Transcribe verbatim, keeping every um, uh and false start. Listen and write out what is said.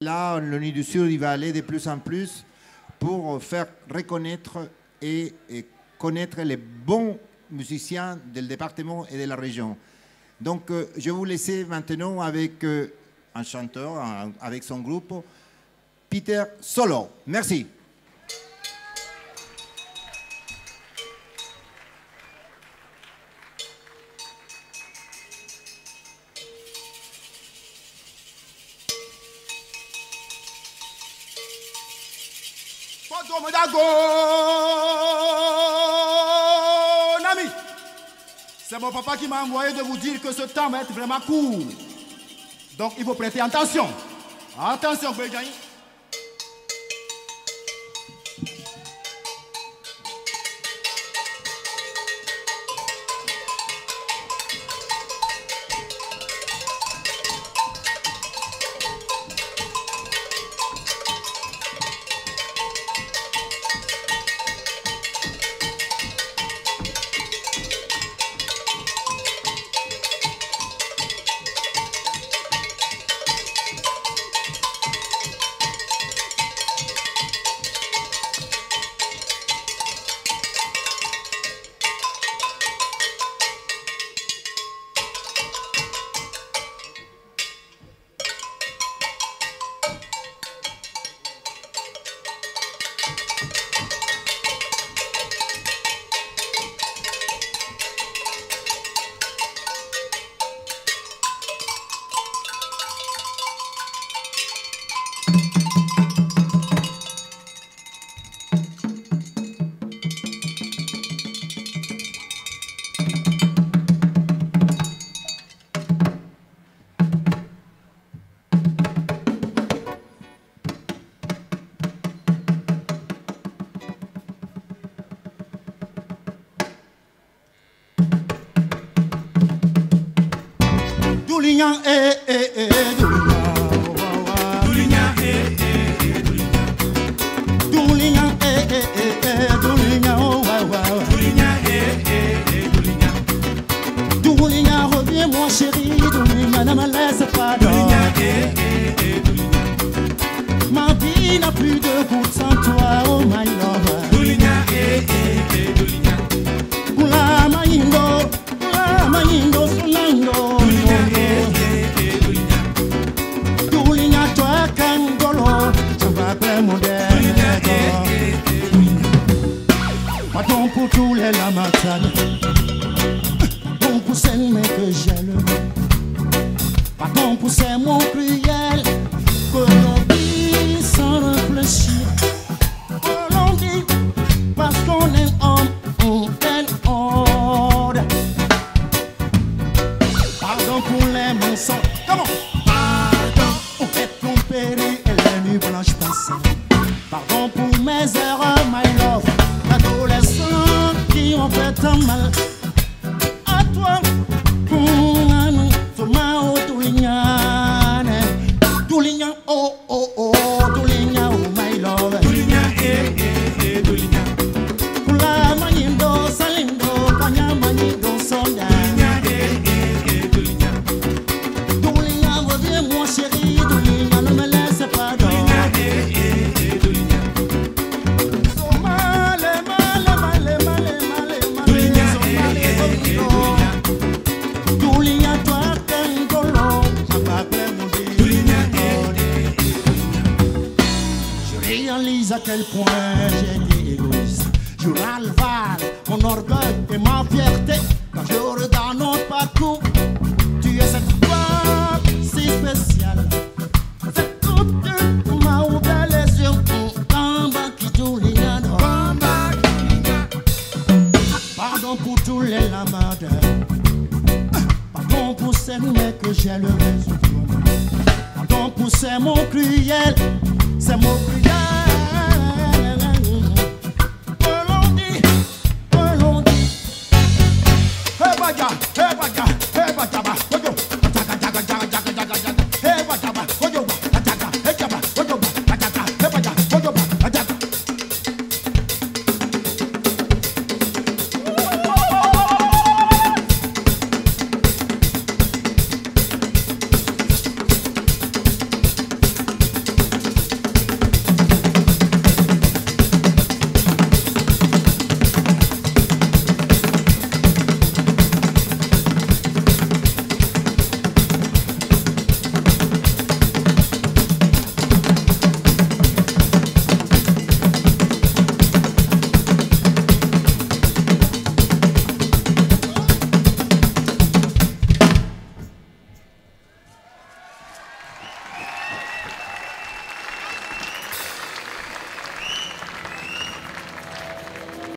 Là, le Nid du Sud, il va aller de plus en plus pour faire reconnaître et, et connaître les bons musiciens du département et de la région. Donc, euh, je vais vous laisser maintenant avec euh, un chanteur, un, avec son groupe, Peter Solo. Merci. C'est mon papa qui m'a envoyé de vous dire que ce temps va être vraiment court. Donc il faut prêter attention. Attention, Béjaï. Doulignan, eh, eh, eh, Doulignan, eh, eh, eh, Doulignan, eh, eh, eh, Doulignan, oh, wow, wow, Doulignan, eh, eh, eh, Doulignan, Doulignan, reviens mon chéri, Doulignan, ne me laisse pas dormir. Doulignan, eh, eh, eh, Doulignan, ma vie n'a plus de goût sans toi, oh my love. Doulignan, eh, eh, eh, Doulignan, Oula, maïndo, Oula, maïndo, Solando. Pardon pour tous les lamatades, pardon pour celles que j'aime, pardon pour ces mots cruels que l'on dit sans réfléchir, que l'on dit parce qu'on est homme, on est horde. Pardon pour les mensonges, comment? Pardon pour être trompé et les nuits blanches passées. Pardon pour mes erreurs, my love. Adolescents qui ont fait tant mal à toi, Thomas, Doulignan, Doulignan, oh, oh, oh, Doulignan, oh, my love. Doulignan, eh, eh, eh, Doulignan. Kula manindo, salindo, kanya manindo, sonda. Doulignan, eh, eh, eh, Doulignan. Doulignan, reviens mon chéri, Doulignan, ne me laisse pas dormir. Doulignan, eh, eh, eh, Doulignan. À quel point j'ai été égoïste. Je râle mon orgueil et ma fierté quand je regarde notre parcours. Tu es cette femme si spéciale, cette coupe de m'a ouvert les yeux. Kamba qui Doulignan, pardon pour tous les lamades, pardon pour ces mecs que j'ai le réseau. Pardon pour ces mots cruels, ces mots